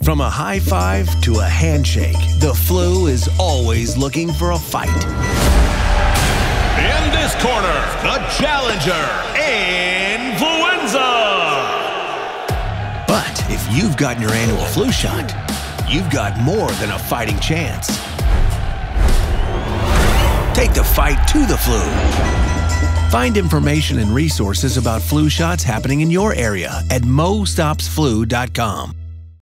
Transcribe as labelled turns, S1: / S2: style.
S1: From a high five to a handshake, the flu is always looking for a fight.
S2: In this corner, the challenger, influenza.
S1: But if you've gotten your annual flu shot, you've got more than a fighting chance. Take the fight to the flu. Find information and resources about flu shots happening in your area at MO-DHSS.com.